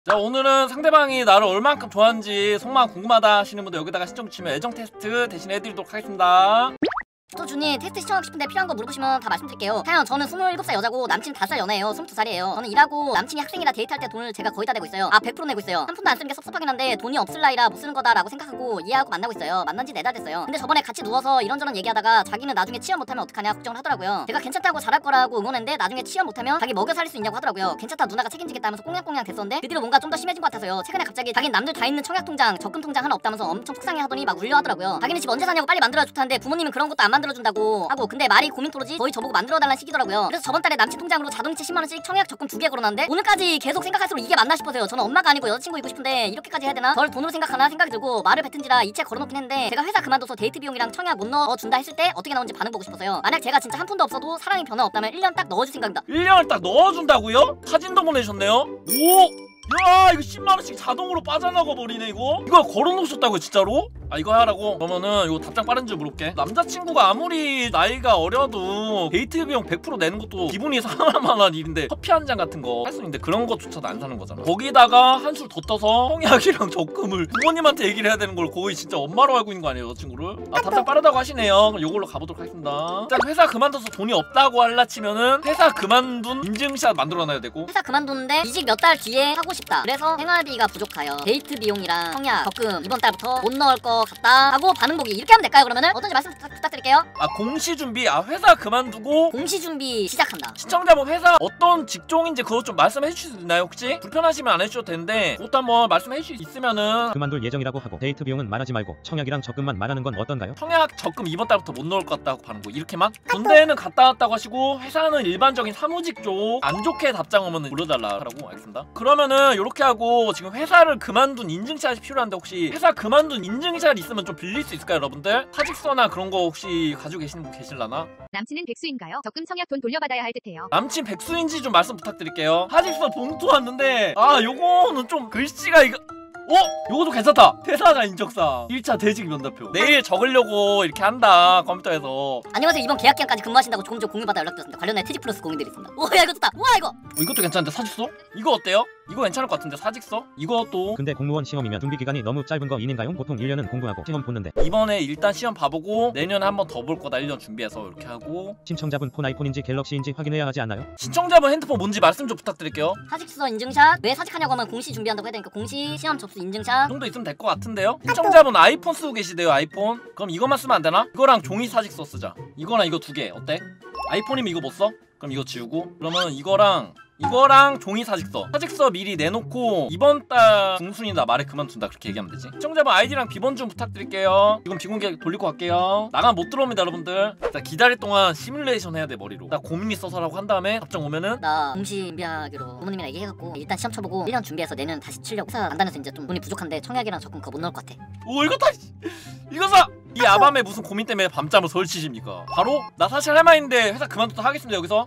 자, 오늘은 상대방이 나를 얼만큼 좋아하는지 속마음 궁금하다 하시는 분들 여기다가 신청 주시면 애정 테스트 대신 해드리도록 하겠습니다. 또 준이 테스트 신청하고 싶은데 필요한 거 물어보시면 다 말씀드릴게요. 하영, 저는 27살 여자고 남친 5살 연애예요. 22살이에요. 저는 일하고 남친이 학생이라 데이트할 때 돈을 제가 거의 다 내고 있어요. 100% 내고 있어요. 한 푼도 안 쓰는 게 섭섭하긴 한데 돈이 없을 나이라 못 쓰는 거다라고 생각하고 이해하고 만나고 있어요. 만난 지 4달 됐어요. 근데 저번에 같이 누워서 이런저런 얘기하다가 자기는 나중에 취업 못하면 어떡하냐 걱정을 하더라고요. 제가 괜찮다고 잘할 거라고 응원했는데 나중에 취업 못하면 자기 먹여 살릴 수 있냐고 하더라고요. 괜찮다, 누나가 책임지겠다 하면서 꽁냥꽁냥 됐었는데 그 뒤로 뭔가 좀 더 심해진 것 같아서요. 최근에 갑자기 자기는 남들 다 있는 청약통장, 적금통장 하나 없다면서 엄청 속상해 하더니 막 울려 하더라고요. 자기는 집 언제 사냐고 빨리 만들어야 좋다는데 부모님은 그런 것도 안 만들어준다고 하고, 근데 말이 고민토로지 거의 저보고 만들어달라는 시기더라고요. 그래서 저번 달에 남친 통장으로 자동이체 10만원씩 청약 적금 2개 걸어놨는데 오늘까지 계속 생각할수록 이게 맞나 싶어서요. 저는 엄마가 아니고 여자친구이고 싶은데 이렇게까지 해야 되나? 저를 돈으로 생각하나 생각이 들고 말을 뱉은지라 이체 걸어놓긴 했는데 제가 회사 그만둬서 데이트 비용이랑 청약 못 넣어준다 했을 때 어떻게 나오는지 반응 보고 싶어서요. 만약 제가 진짜 한 푼도 없어도 사랑이 변화 없다면 1년 딱 넣어줄 생각입니다. 1년을 딱 넣어준다고요? 사진도 보내셨네요? 오! 야, 이거 10만원씩 자동으로 빠져나가 버리네. 이거 걸어놓으셨다고요 진짜로? 아, 이거 하라고? 그러면은 이거 답장 빠른지 물어볼게. 남자친구가 아무리 나이가 어려도 데이트 비용 100% 내는 것도 기분이 상할 만한 일인데 커피 한 잔 같은 거 할 수 있는데 그런 것조차도 안 사는 거잖아. 거기다가 한술 더 떠서 청약이랑 적금을 부모님한테 얘기를 해야 되는 걸 거의 진짜 엄마로 알고 있는 거 아니에요 여자친구를? 아, 답장 빠르다고 하시네요. 그럼 요걸로 가보도록 하겠습니다. 일단 회사 그만둬서 돈이 없다고 할라 치면은 회사 그만둔 인증샷 만들어놔야 되고, 회사 그만뒀는데 이직 몇 달 뒤에 하고 싶다. 그래서 생활비가 부족하여 데이트 비용이랑 청약, 적금 이번 달부터 못 넣을 것 같다 하고 반응 보기, 이렇게 하면 될까요? 그러면은 어떤지 말씀 부탁드릴게요. 아, 공시준비. 아, 회사 그만두고 공시준비 시작한다. 시청자분 회사 어떤 직종인지 그것 좀 말씀해 주실 수 있나요 혹시? 불편하시면 안 해주셔도 되는데 그것도 한번 말씀해 주실 수 있으면은. 그만둘 예정이라고 하고 데이트 비용은 말하지 말고 청약이랑 적금만 말하는 건 어떤가요? 청약 적금 이번 달부터 못 넣을 것 같다고 하는 거 이렇게만? 군대는 갔다 왔다고 하시고 회사는 일반적인 사무직 쪽 안 좋게 답장 오면은 불러달라고. 알겠습니다. 그러면은 요렇게 하고, 지금 회사를 그만둔 인증샷이 필요한데 혹시 회사 그만둔 인증샷 있으면 좀 빌릴 수 있을까요 여러분들? 사직서나 그런 거 혹시 가지고 계시는 분 계실라나? 남친은 백수인가요? 적금 청약 돈 돌려받아야 할 듯해요. 남친 백수인지 좀 말씀 부탁드릴게요. 사직서 봉투 왔는데 요거는 좀 글씨가 요것도 괜찮다. 퇴사자 인적사 1차 대직 면담표. 내일 적으려고 이렇게 한다 컴퓨터에서. 안녕하세요, 이번 계약기간까지 근무하신다고 조금 전 공유받아 연락드렸습니다. 관련해 퇴직 플러스 공유들이 있습니다. 오야, 이거 좋다. 우와, 이거 이것도 괜찮은데 사직서? 이거 어때요? 이거 괜찮을 것 같은데 사직서? 이것도. 근데 공무원 시험이면 준비 기간이 너무 짧은 거 인인가요? 보통 1년은 공부하고 시험 보는데. 이번에 일단 시험 봐보고 내년에 한 번 더 볼 거다. 1년 준비해서 이렇게 하고. 신청자분 폰 아이폰인지 갤럭시인지 확인해야 하지 않나요? 신청자분 핸드폰 뭔지 말씀 좀 부탁드릴게요. 사직서 인증샷. 왜 사직하냐고 하면 공시 준비한다고 해야 되니까 공시, 시험 접수 인증샷 이 정도 있으면 될 것 같은데요? 신청자분 아이폰 쓰고 계시대요. 아이폰. 그럼 이것만 쓰면 안 되나? 이거랑 종이 사직서 쓰자. 이거랑 이거 2개 어때? 아이폰이면 이거 못 써? 그럼 이거 지우고, 그러면 이거랑 종이 사직서 미리 내놓고 이번 달 중순이다 말에 그만둔다 그렇게 얘기하면 되지. 시청자분 아이디랑 비번 좀 부탁드릴게요. 이건 비공개 돌리고 갈게요. 나가면 못 들어옵니다 여러분들. 자, 기다릴 동안 시뮬레이션 해야 돼 머리로. 나 고민 있어서라고 한 다음에 답장 오면은 나 공시 준비하기로 부모님이랑 얘기해갖고 일단 시험 쳐보고 1년 준비해서 내년 다시 치려고. 회사 안 다녀서 이제 좀 돈이 부족한데 청약이랑 적금 그거 못 넣을 것 같아. 오, 이거 다 이거 사! 이 아밤에 무슨 고민 때문에 밤잠을 설치십니까? 바로 나 사실 할 말인데 회사 그만둬서 하겠습니다 여기서.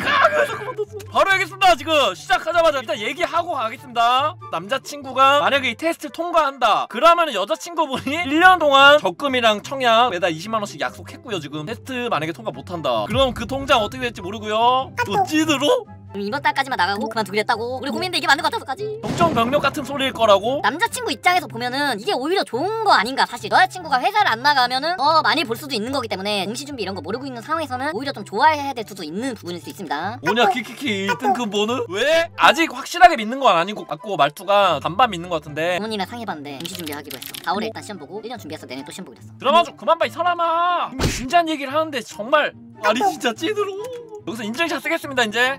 바로 하겠습니다. 지금 시작하자마자 일단 얘기하고 가겠습니다. 남자친구가 만약에 이 테스트를 통과한다 그러면 여자친구분이 1년 동안 적금이랑 청약 매달 20만원씩 약속했고요. 지금 테스트 만약에 통과 못한다 그럼 그 통장 어떻게 될지 모르고요. 또 찌드로? 이번 달까지만 나가고 그만두기로 했다고. 우리 고민인데 이게 맞는 것 같아서까지. 정정병력 같은 소리일 거라고? 남자친구 입장에서 보면은 이게 오히려 좋은 거 아닌가. 사실 여자친구가 회사를 안 나가면은 더 많이 볼 수도 있는 거기 때문에 공시준비 이런 거 모르고 있는 상황에서는 오히려 좀 좋아해야 될 수도 있는 부분일 수 있습니다. 뭐냐 키키키 1등급 보는? 왜? 아직 확실하게 믿는 건 아니고 같고 말투가 반반 믿는 것 같은데. 부모님이랑 상의해봤는데 공시준비하기로 했어. 4월에 일단 시험 보고 1년 준비해서 내년 또 시험 보기로 했어. 드라마 좀 그만 봐 이 사람아. 진지한 얘기를 하는데 정말 아니 진짜 찌들어. 여기서 인증샷 쓰겠습니다 이제.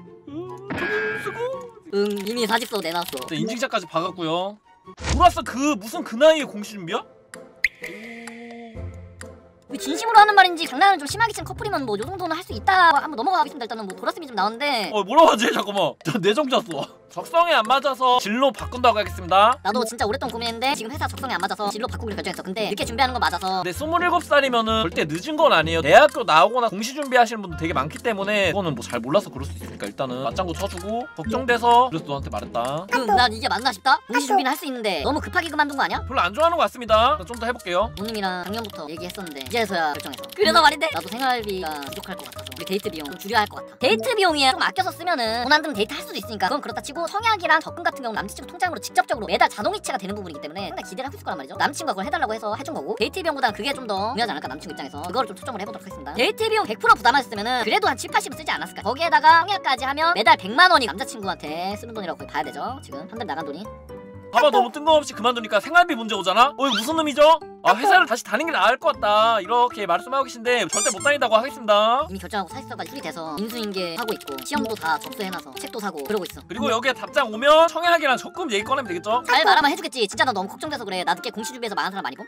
이미 사직서 내놨어. 네, 인증샷까지 박았고요. 몰랐어. 무슨 그 나이에 공시준비야? 진심으로 하는 말인지 장난을 좀 심하게 치는 커플이면 뭐 요정도는 할 수 있다 한번 넘어가겠습니다. 일단은 뭐 도라스미 좀 나오는데 뭐라고 하지? 잠깐만 저 내정자 써. 적성에 안 맞아서 진로 바꾼다고 하겠습니다. 나도 진짜 오랫동안 고민했는데 지금 회사 적성에 안 맞아서 진로 바꾸기로 결정했어. 근데 늦게 준비하는 건 맞아서. 근데 27살이면은 절대 늦은 건 아니에요. 대학교 나오거나 공시 준비하시는 분들 되게 많기 때문에 그거는 뭐 잘 몰라서 그럴 수 있으니까 일단은 맞장구 쳐주고 걱정돼서 그래서 너한테 말했다. 난 이게 맞나 싶다? 공시 준비는 할 수 있는데 너무 급하게 그만둔 거 아니야? 별로 안 좋아하는 것 같습니다. 좀 더 해볼게요. 부모님이랑 작년부터 얘기했었는데 이제서야 결정해서. 그래서 말인데 나도 생활비가 부족할 것 같아서 우리 데이트 비용 좀 줄여야 할 것 같아. 데이트 비용이 좀 아껴서 쓰면은 돈 안 들면 데이트 할 수도 있으니까 그건 그렇다 치고 청약이랑 적금 같은 경우는 남자친구 통장으로 직접적으로 매달 자동 이체가 되는 부분이기 때문에 상당히 기대를 하고 있을 거란 말이죠. 남친과 그걸 해달라고 해서 해준 거고 데이트 비용보다는 그게 좀 더 중요하지 않을까 남친구 입장에서. 그거를 좀 초점을 해보도록 하겠습니다. 데이트 비용 100% 부담하셨으면은 그래도 한 7, 80은 쓰지 않았을까. 거기에다가 청약까지 하면 매달 100만 원이 남자친구한테 쓰는 돈이라고 거의 봐야 되죠. 지금 한 달 나간 돈이. 봐봐 너무 뜬금없이 그만두니까 생활비 문제 오잖아? 이거 무슨 의미죠? 아 회사를 다시 다니는 게 나을 것 같다 이렇게 말씀하고 계신데 절대 못 다닌다고 하겠습니다. 이미 결정하고 사실서까지 수리돼서 인수인계 하고 있고 시험도 다 접수해놔서 책도 사고 그러고 있어. 그리고 여기에 답장 오면 청약이랑 적금 얘기 꺼내면 되겠죠? 잘 말하면 해주겠지. 진짜 나 너무 걱정돼서 그래. 나 늦게 공시 준비해서 망한 사람 아니고.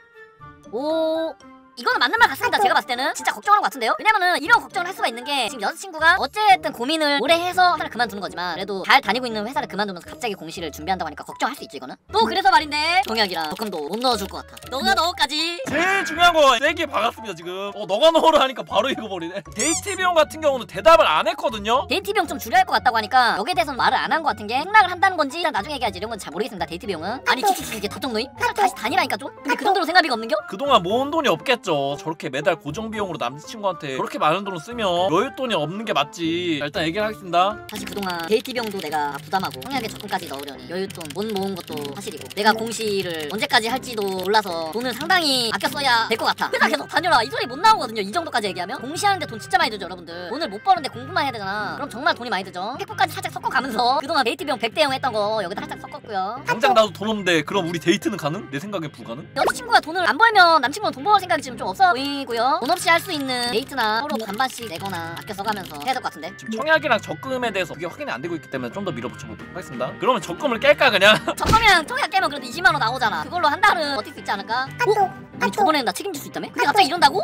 오 이거는 맞는 말 같습니다. 제가 봤을 때는 진짜 걱정하는 것 같은데요. 왜냐면은 이런 걱정을 할 수가 있는 게 지금 여자친구가 어쨌든 고민을 오래 해서 회사를 그만두는 거지만 그래도 잘 다니고 있는 회사를 그만두면서 갑자기 공시를 준비한다고 하니까 걱정할 수 있죠 이거는. 또 그래서 말인데 청약이랑 적금도 못 넣어줄 것 같아. 너가 넣어까지. 제일 중요한 거 세게 박았습니다 지금. 너가 넣으라 하니까 바로 읽어버리네. 데이트 비용 같은 경우는 대답을 안 했거든요. 데이트 비용 좀 줄여야 할 것 같다고 하니까 여기에 대해서는 말을 안 한 것 같은 게 승낙을 한다는 건지 일단 나중에 얘기하지 이런 건 잘 모르겠습니다. 데이트 비용은 아니 키키키 이게 답정 너임? 회사를 다시 다니라니까 좀? 근데 그 정도로 생각비가 없는겨? 그동안 모은 돈이 없겠죠. 저렇게 매달 고정 비용으로 남자친구한테 그렇게 많은 돈을 쓰면 여윳돈이 없는 게 맞지. 일단 얘기를 하겠습니다. 사실 그동안 데이트 비용도 내가 부담하고 청약에 적금까지 넣으려니 여윳돈 못 모은 것도 사실이고 내가 공시를 언제까지 할지도 몰라서 돈을 상당히 아껴 써야 될 것 같아. 회사 계속 다녀라 이 소리 못 나오거든요. 이 정도까지 얘기하면 공시하는데 돈 진짜 많이 들죠 여러분들. 돈을 못 버는데 공부만 해야 되잖아. 그럼 정말 돈이 많이 들죠. 팩폭까지 살짝 섞어가면서 그동안 데이트 비용 100대 0 했던 거 여기다 살짝 섞었고요. 당장 나도 돈 없는데 그럼 우리 데이트는 가능? 내 생각엔 불가능? 여자친구가 돈을 안 벌면 남친구는 돈 벌 생각이 지금 좀 없어 보이고요. 돈 없이 할 수 있는 데이트나 서로 반반씩 내거나 아껴 써가면서 해야 될 것 같은데. 지금 청약이랑 적금에 대해서 그게 확인이 안 되고 있기 때문에 좀 더 밀어붙여보도록 하겠습니다. 그러면 적금을 깰까 그냥? 적금이랑 청약 깨면 그래도 20만 원 나오잖아. 그걸로 한 달은 버틸 수 있지 않을까? 아니 저번에는 나 책임질 수 있다며? 근데 갑자기 이런다고?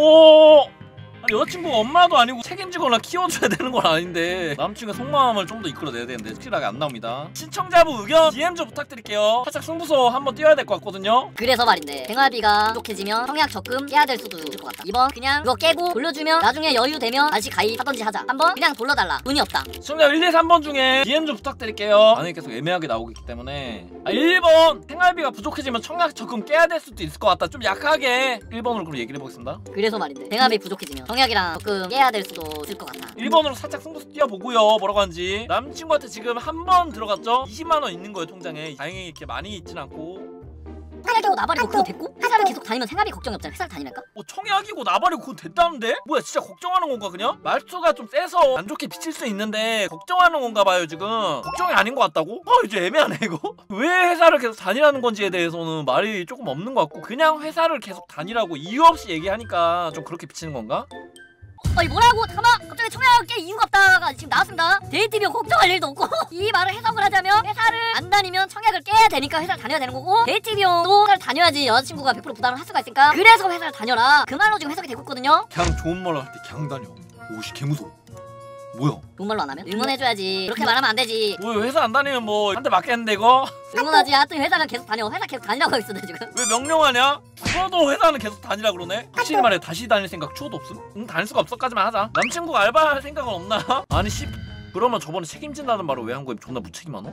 오 아니 여자친구가 엄마도 아니고 책임지거나 키워줘야 되는 건 아닌데 남친의 속마음을 좀 더 이끌어내야 되는데 확실하게 안 나옵니다. 시청자분 의견 DM 좀 부탁드릴게요. 살짝 승부소 한번 띄워야 될 것 같거든요. 그래서 말인데 생활비가 부족해지면 청약 적금 깨야 될 수도 있을 것 같다. 2번 그냥 이거 깨고 돌려주면 나중에 여유 되면 다시 가입하던지 하자. 3번 그냥 돌려달라. 돈이 없다. 시청자 1, 2, 3번 중에 DM 좀 부탁드릴게요. 반응이 계속 애매하게 나오고 있기 때문에 1번 생활비가 부족해지면 청약 적금 깨야 될 수도 있을 것 같다. 좀 약하게 1번으로 그럼 얘기를 해보겠습니다. 그래서 말인데 생활비 부족해지면 청약이랑 적금 깨야 될 수도 있을 것 같아. 1번으로 살짝 승부수 띄워보고요. 뭐라고 하는지. 남친구한테 지금 한 번 들어갔죠? 20만원 있는 거예요 통장에. 다행히 이렇게 많이 있진 않고. 청약이고 나발이고 그거 됐고? 회사를 계속 다니면 생활비 걱정이 없잖아. 회사를 다니니까? 청약이고 나발이고 그건 됐다는데? 뭐야 진짜 걱정하는 건가 그냥? 말투가 좀 세서 안 좋게 비칠 수 있는데 걱정하는 건가 봐요 지금. 걱정이 아닌 것 같다고? 이제 애매하네 이거. 왜 회사를 계속 다니라는 건지에 대해서는 말이 조금 없는 것 같고 그냥 회사를 계속 다니라고 이유 없이 얘기하니까 좀 그렇게 비치는 건가? 아니 뭐라고? 잠깐만 갑자기 청약 깨 이유가 없다가 지금 나왔습니다. 데이트 비용 걱정할 일도 없고 이 말을 해석을 하자면 회사를 안 다니면 청약을 깨야 되니까 회사를 다녀야 되는 거고 데이트 비용도 회사를 다녀야지 여자친구가 100% 부담을 할 수가 있으니까 그래서 회사를 다녀라 그 말로 지금 해석이 되고 있거든요. 그냥 좋은 말로 할 때 그냥 다녀. 오씨 개무서워. 뭐야? 좋은 말로 안 하면? 응원해줘야지. 그렇게 말하면 안 되지. 뭐 회사 안 다니면 뭐 한 대 맞겠는데 이거? 응원하지. 하여튼 회사는 계속 다녀. 회사 계속 다니라고 하고 있어 나 지금. 왜 명령하냐? 죽어도 회사는 계속 다니라 그러네? 확실히 말해 다시 다닐 생각 추호도 없음? 응 다닐 수가 없어까지만 하자. 남친구가 알바할 생각은 없나? 아니 씨 그러면 저번에 책임진다는 말을 왜 한 거야? 존나 무책임하노?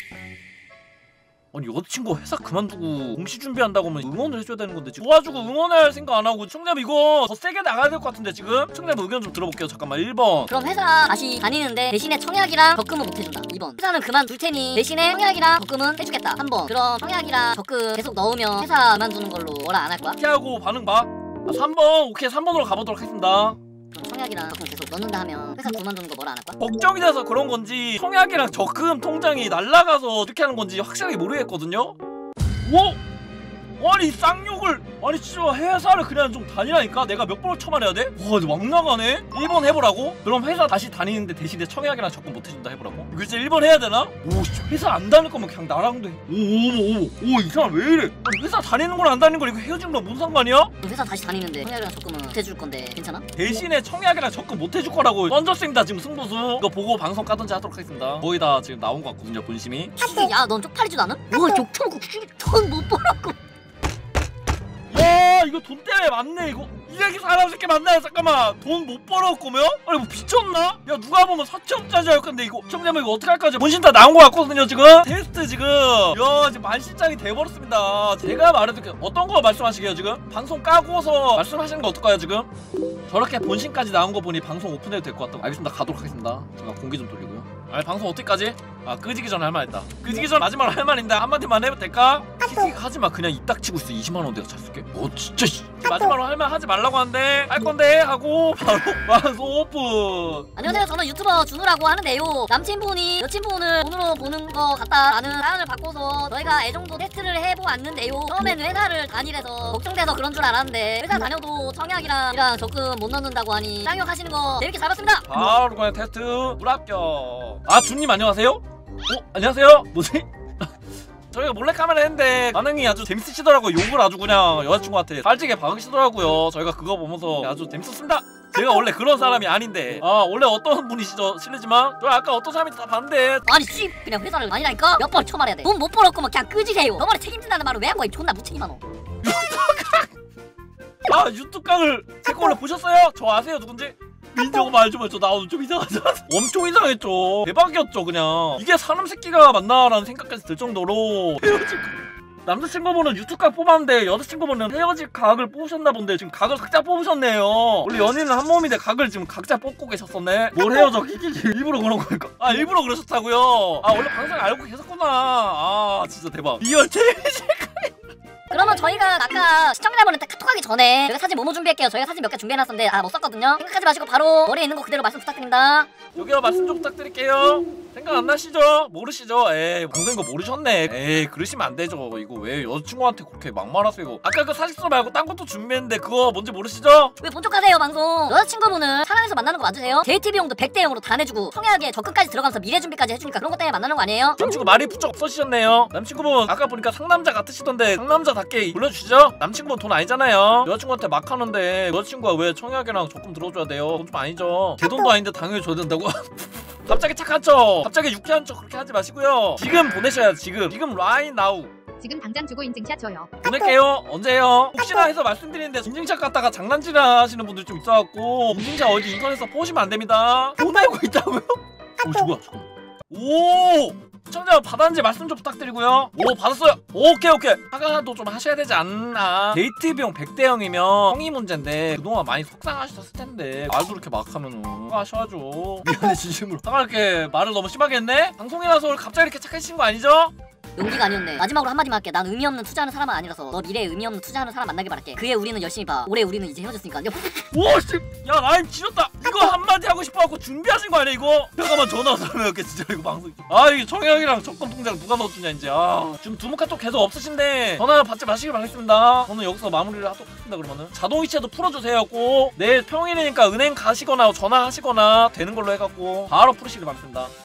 아니 여자친구 회사 그만두고 공시 준비한다고 하면 응원을 해줘야 되는 건데 지금 도와주고 응원할 생각 안 하고 시청자분 이거 더 세게 나가야 될 것 같은데 지금? 시청자분 의견 좀 들어볼게요. 잠깐만 1번 그럼 회사 다시 다니는데 대신에 청약이랑 적금은 못 해준다. 2번 회사는 그만둘 테니 대신에 청약이랑 적금은 해주겠다. 3번 그럼 청약이랑 적금 계속 넣으면 회사 그만두는 걸로 뭐라 안 할 거야? 피하고 반응 봐. 3번 오케이 3번으로 가보도록 하겠습니다. 그럼 청약이랑 적금 계속 넣는다 하면 회사 그만두는 거 뭐라 안 할 거야? 걱정이 돼서 그런 건지 청약이랑 적금 통장이 날라가서 어떻게 하는 건지 확실하게 모르겠거든요. 오? 아니 쌍욕을 아니 진짜 회사를 그냥 좀 다니라니까 내가 몇 번을 쳐말해야 돼? 와 이제 막 나가네? 1번 해보라고? 그럼 회사 다시 다니는데 대신에 청약이랑 적금 못 해준다 해보라고? 이거 진짜 1번 해야 되나? 오 회사 안 다닐 거면 그냥 나랑도 해. 오 이 사람 왜 이래? 아니 회사 다니는 거랑 안 다니는 거 이거 헤어지는 거랑 무슨 상관이야? 그럼 회사 다시 다니는데 청약이랑 적금은 못 해줄 건데 괜찮아? 대신에 청약이랑 적금 못 해줄 거라고 던졌습니다 지금 승부수. 이거 보고 방송 까든지 하도록 하겠습니다. 거의 다 지금 나온 것 같거든요 본심이. 야넌 쪽팔리지도 않아? 와 욕처먹고 돈못 벌었고 와 이거 돈 때문에 맞네 이거. 이 얘기 사람 새끼 맞나요? 잠깐만 돈 못 벌었구면? 아니 뭐 미쳤나? 야 누가 보면 4천짜리 할 건데 이거 시청자분 이거 어떡할 거지? 본심 다 나온 거 같거든요 지금. 테스트 지금 야 지금 만신장이 돼버렸습니다. 제가 말해도 어떤 거 말씀하시게요 지금? 방송 까고서 말씀하시는 거 어떨까요 지금? 저렇게 본심까지 나온 거 보니 방송 오픈해도 될 것 같다고. 알겠습니다 가도록 하겠습니다. 제가 공기 좀 돌리고요. 아니 방송 어때까지? 아 끄지기 전에 할 말 있다. 끄지기 전 마지막으로 할 말 있는데 한마디만 해도 될까? 킥킥 하지마. 그냥 입 닥치고 있어. 20만원 내가 잘 쓸게. 진짜 마지막으로 할 말 하지 말라고 하는데 할 건데 하고 바로 방송 오픈. 안녕하세요. 저는 유튜버 준우라고 하는데요. 남친분이 여친분을 돈으로 보는 거 같다라는 사연을 받고서 저희가 애정도 테스트를 해보았는데요. 처음에는 회사를 다니래서 걱정돼서 그런 줄 알았는데 회사 다녀도 청약이랑 적금 못 넣는다고 하니 쌍욕 하시는 거 재밌게 잘 봤습니다. 바로 그냥 테스트 불합격. 아 준님 안녕하세요? 안녕하세요? 뭐지? 저희가 몰래카메라 했는데 반응이 아주 재밌으시더라고요. 욕을 아주 그냥 여자친구한테 살찌게 박으시더라고요. 저희가 그거 보면서 아주 재밌었습니다. 제가 원래 그런 사람이 아닌데 원래 어떤 분이시죠? 실례지만 저 아까 어떤 사람인지 다 봤는데 아니 씨 그냥 회사를 다니라니까 몇 번 쳐말해야 돼. 돈 못 벌었고 뭐 그냥 끄지세요. 너만에 책임진다는 말을 왜 한 거야? 존나 무책임한 너. 유튜브 강을 제 거 원래 보셨어요? 저 아세요 누군지? 민정 말 좀 해줘. 나 오늘 좀 이상하지 않아? 엄청 이상했죠. 대박이었죠 그냥. 이게 사람 새끼가 맞나라는 생각까지 들 정도로 헤어질 남자친구분은 유튜브 각 뽑았는데 여자친구분은 헤어질 각을 뽑으셨나 본데 지금 각을 각자 뽑으셨네요. 원래 연인은 한 몸인데 각을 지금 각자 뽑고 계셨었네. 뭘 헤어져 일부러 그런 거니까. 일부러 그러셨다고요? 원래 방송 알고 계셨구나. 진짜 대박. 리얼 재미질. 그러면 저희가 아까 시청자분한테 카톡하기 전에 저희가 사진 뭐뭐 준비할게요. 저희가 사진 몇 개 준비해놨었는데 못 썼거든요. 생각하지 마시고 바로 머리에 있는 거 그대로 말씀 부탁드립니다. 여기요 말씀 좀 부탁드릴게요. 생각 안 나시죠? 모르시죠? 에이 방송인 거 모르셨네. 에이 그러시면 안 되죠. 이거 왜 여자친구한테 그렇게 막말하세요? 아까 그 사직서 말고 딴 것도 준비했는데 그거 뭔지 모르시죠? 왜 본척하세요 방송? 여자친구분은 사랑해서 만나는 거 맞으세요? 데이트 비용도 100대 0으로 다 내주고 청약에 적금까지 들어가면서 미래 준비까지 해주니까 그런 것 때문에 만나는 거 아니에요? 남친구 말이 부쩍 없어지셨네요. 남친구분 아까 보니까 상남자 같으시던데 상남자답게 불러주시죠? 남친구분 돈 아니잖아요. 여자친구한테 막 하는데 여자친구가 왜 청약이랑 적금 들어줘야 돼요? 돈 좀 아니죠. 제 돈도 아닌데 당연히 줘야 된다고? 갑자기 착한 척 갑자기 유쾌한 척 그렇게 하지 마시고요. 지금 보내셔야 지금 right now 지금 당장 주고 인증샷 줘요. 보낼게요. 언제요? 혹시나 해서 말씀드리는데 인증샷 갖다가 장난질하 하시는 분들 좀 있어갖고 인증샷 어디 인터넷에서 보시면 안 됩니다. 보내고 있다고요? 뭐야 잠깐만. 시청자 받았는지 말씀 좀 부탁드리고요. 받았어요. 오케이 사과도 좀 하셔야 되지 않나. 데이트 비용 100대 0이면 성의 문제인데 그동안 많이 속상하셨을 텐데 말도 이렇게 막 하면은 사과하셔야죠. 미안해 진심으로. 사과 이렇게 말을 너무 심하게 했네? 방송이라서 갑자기 이렇게 착해지신 거 아니죠? 용기가 아니었네. 마지막으로 한마디만 할게. 난 의미 없는 투자하는 사람은 아니라서 너 미래에 의미 없는 투자하는 사람 만나길 바랄게. 그의 우리는 열심히 봐. 올해 우리는 이제 헤어졌으니까. 야 라임 지렸다. 이거 한마디 하고 싶어갖고 준비하신 거 아니야 이거? 잠깐만 전화 왔으면 이렇게 진짜 이거 방송. 이게 청약이랑 적금 통장 누가 넣어주냐 이제. 지금 두무 카톡 계속 없으신데 전화 받지 마시길 바라겠습니다. 저는 여기서 마무리를 하도록 하겠습니다. 그러면은 자동이체도 풀어주세요. 꼭 내일 평일이니까 은행 가시거나 전화하시거나 되는 걸로 해갖고 바로 풀으시길 바랍니다.